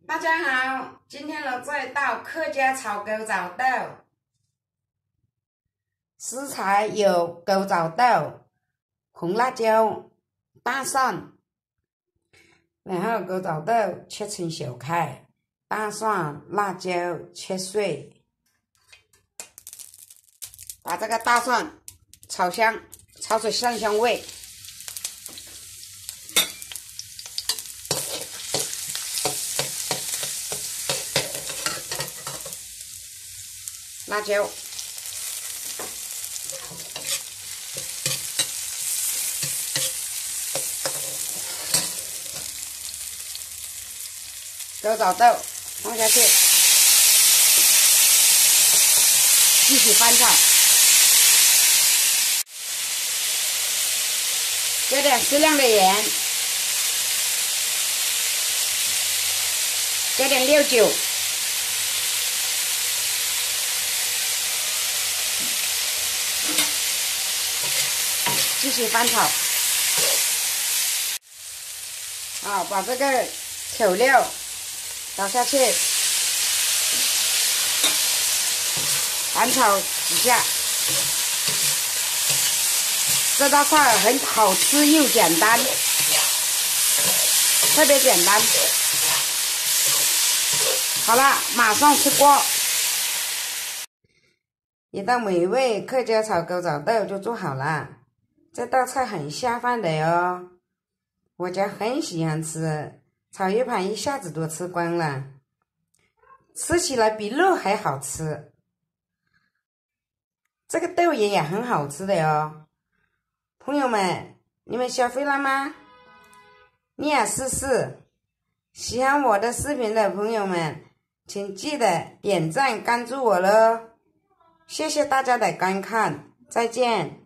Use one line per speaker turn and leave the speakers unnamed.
大家好，今天我做一道客家炒狗枣豆。食材有狗枣豆、红辣椒、大蒜，然后狗枣豆切成小块，大蒜、辣椒切碎。把这个大蒜炒香，炒出蒜香味。辣椒，狗枣豆放下去，继续翻炒，加点适量的盐，加点料酒。继续翻炒，好，把这个调料倒下去，翻炒几下。这道菜很好吃又简单，特别简单。好了，马上出锅。一道美味客家炒狗枣豆就做好了。这道菜很下饭的哟，我家很喜欢吃，炒一盘一下子都吃光了，吃起来比肉还好吃。这个豆也很好吃的哟，朋友们，你们学会了吗？你也试试。喜欢我的视频的朋友们，请记得点赞关注我喽，谢谢大家的观看，再见。